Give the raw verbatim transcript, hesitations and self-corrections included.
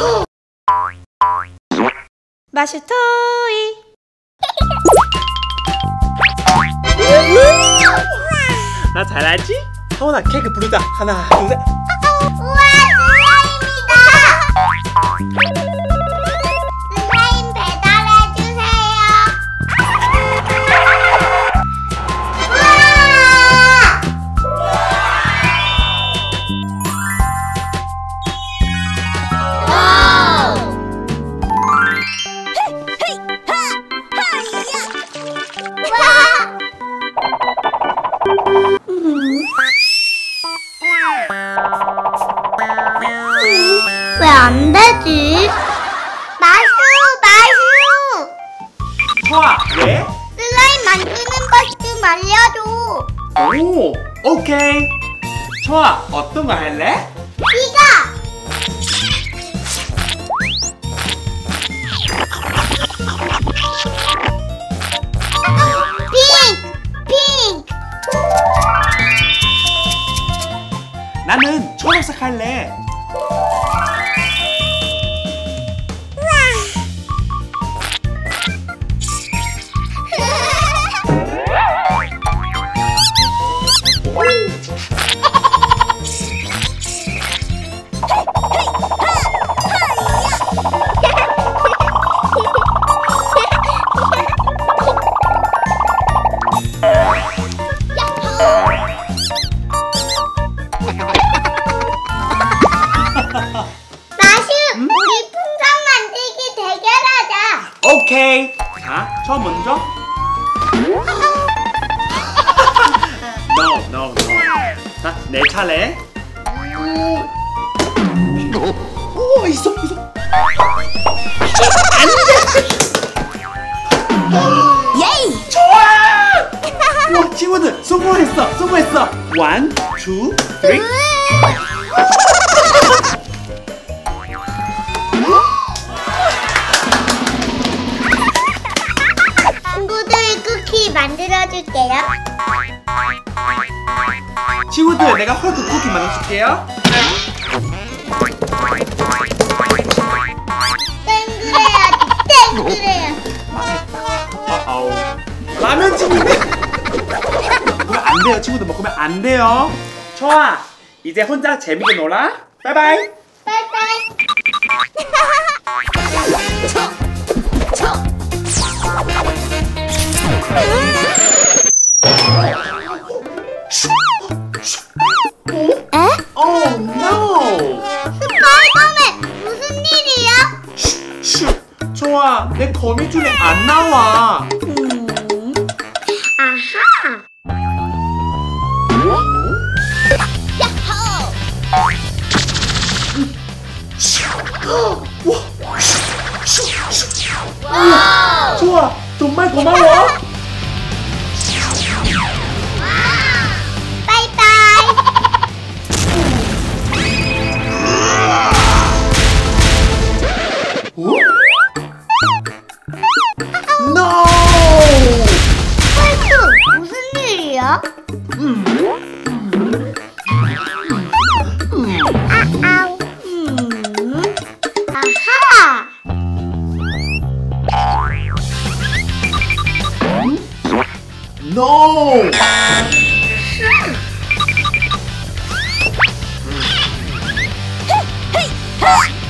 마슈토이. 나 잘하지? 하원아 케이크 부르자. 하나 둘 셋. 우와, 슬라임이다. 슬라임 배달해주세요. 왜 안 되지? 마슈, 마슈! 좋아. 왜? 슬라임 만드는 법 좀 알려줘. 오, 오케이. 좋아. 어떤 거 할래? 이거! 핑크! 핑크! 나는 초록색 할래. 오케이. 자, 저 먼저. No, no, no. 자, 내 차례. 오, 있어, 있어. 안 돼. 예이! 좋아. 와, 친구들 성공했어, 성공했어. One, two, three. 친구들 쿠키 만들어줄게요. 친구들 내가 헐크 쿠키 만들어줄게요. 땡그래야지, 땡그래야지. 어어. 라면 친구들. 먹으면 안 돼요, 친구들 먹으면 안 돼요. 좋아. 이제 혼자 재밌게 놀아. 바이바이. 빠이빠이. 에? Oh no! 스파이더맨 무슨 일이야? 슈, 좋아. 내 거미줄에 안 나와. 음. 아하. 와, 슈, 슈, 슈. 우와, 좋아. 정말 고마워. 빠이빠이. 어? No! 헐크 무슨 일이야? 음. 아아우. 음. 아하. No! 헤이! 헤이!